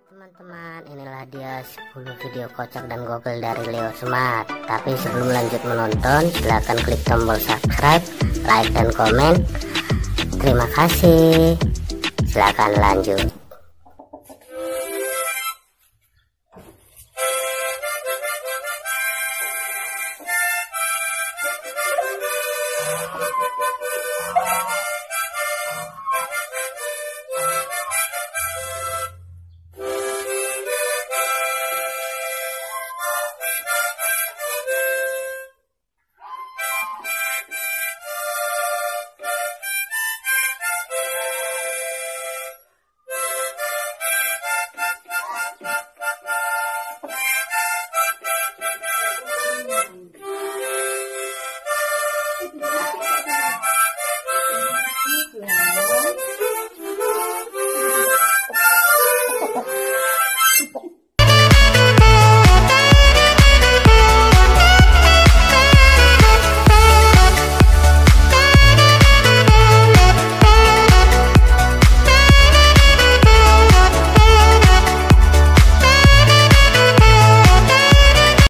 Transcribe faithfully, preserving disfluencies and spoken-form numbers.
Teman-teman, inilah dia sepuluh video kocak dan gokil dari Leo Smart. Tapi sebelum lanjut menonton, silahkan klik tombol subscribe, like, dan komen. Terima kasih. Silahkan lanjut.